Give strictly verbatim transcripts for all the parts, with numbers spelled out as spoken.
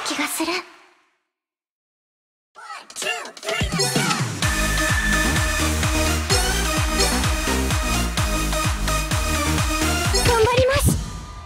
気がする。頑張ります。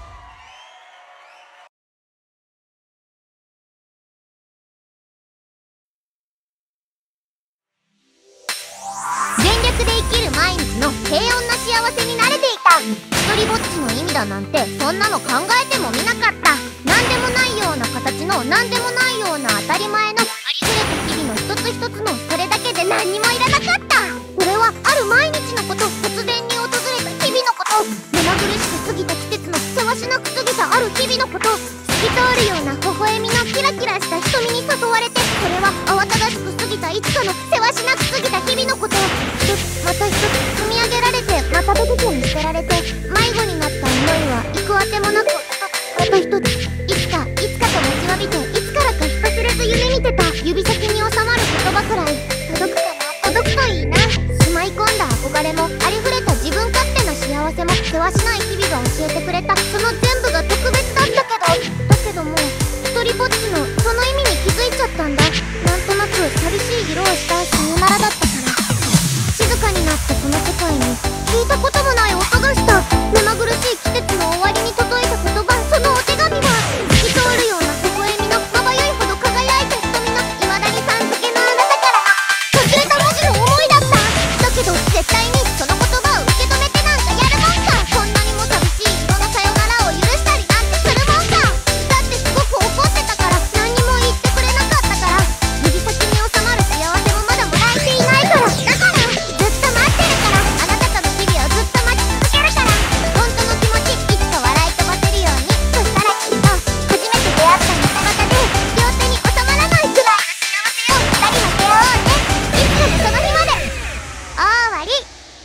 全力で生きる毎日の平穏な幸せに慣れていた。一人ぼっちの意味だなんてそんなの考えてもみなかった。何でもないような形の何でもないような当たり前のありふれた日々の一つ一つのそれだけで何にもいらなかった。これはある毎日のこと、突然に訪れた日々のこと、目まぐるしく過ぎた季節のせわしなく過ぎたある日々のこと、透き通るような微笑みのキラキラした瞳に誘われて、それは慌ただしく過ぎたいつかのせわしなく過ぎた日々のこと、一つまた一つ積み上げられて、またどこかに捨てられて、迷子になった思いは行くあてもなくまた一つ、いつかいつかと待ちわびて、いつからか人知れず夢見てた。指先に収まる言葉くらい届くかな、届くといいな。しまい込んだ憧れもありふれた自分勝手な幸せも、せわしない日々が教えてくれた。その全部が特別だったけど、だけどもう一人ぼっちのその意味に気づいちゃったんだ。なんとなく寂しい色をしたさよならだったから。静かになったこの世界に聞いたこともない音がした。目まぐるしい季節の終わりに届いた言葉、そのお手紙は透き通るような微笑みのまばゆいほど輝いた瞳の未だにさん付けのあなたから途中た文字の思いだった。だけど絶対にその言葉を受け止めてなんかやるもんか。こんなにも寂しい色のさよならを許したりなんてするもんか。だってすごく怒ってたから、何にも言ってくれなかったから、指先に収まる幸せもまだもらえていないから。だからずっと待ってるから、あなたとの日々をずっと待ち続けるから。本当の気持ちいつか笑い飛ばせるように、そしたらきっと初めて出会った道端で両手に収まらないくらいの幸せを二人分け合おうね。いつかのその日まで。終わり。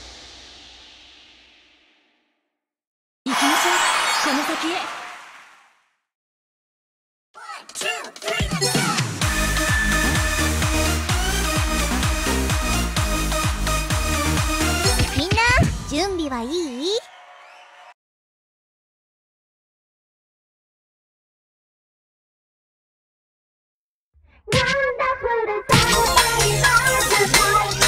行きましょう、この先へ。 みんな準備はいい？なんだフルサバイバーサバイバー、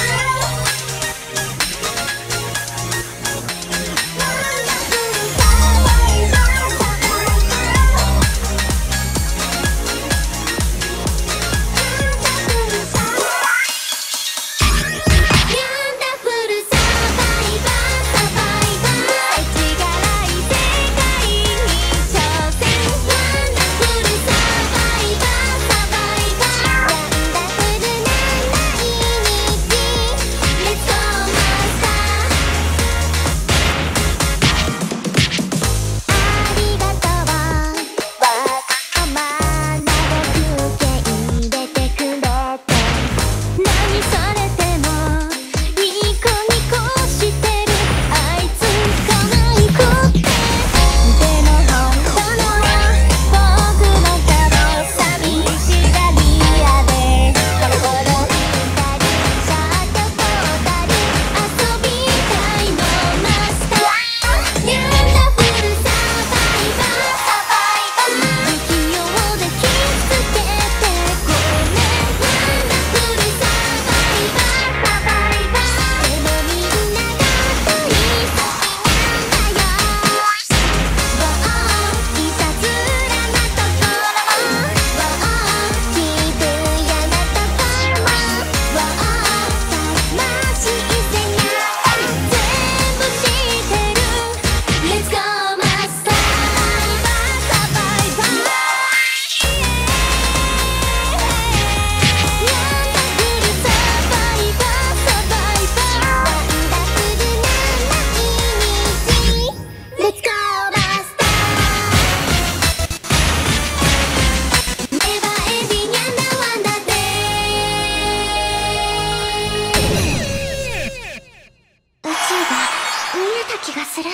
気がする。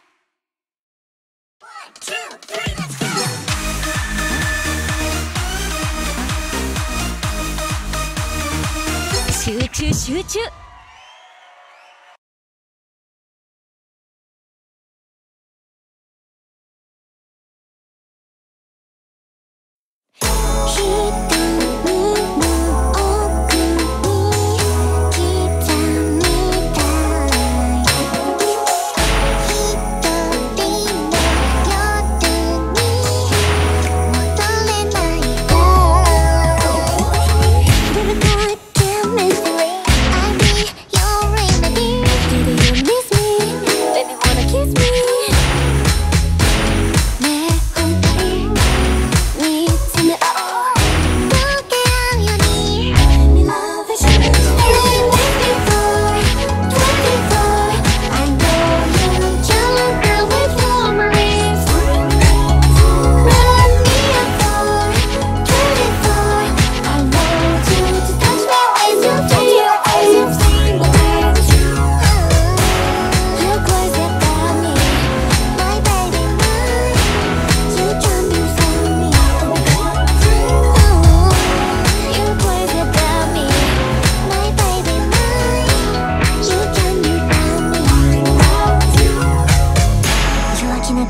集中集中。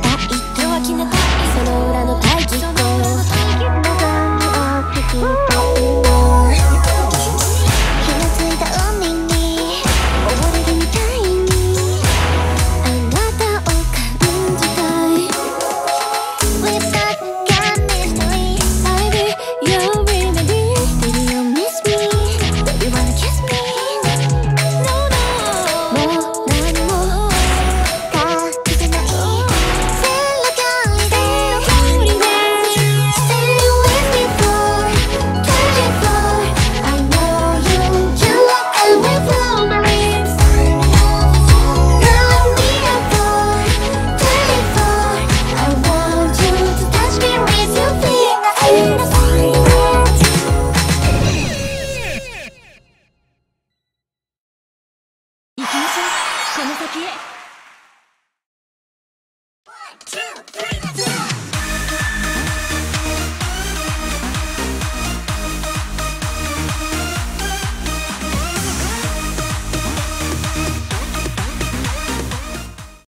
たい弱気なたいその裏の大義と望みを聞きたいの火のついた海に溺れるみたいにあなたを感じたい We've got chemistry I'll be your remedy Baby you miss me Baby wanna kiss me No no もう何も隠せない Feel like I feel like Stay with me for twenty-four I know you You are coming from my lips Love me up for twenty-four I want you to touch me with your fingers行きましょうこの先へ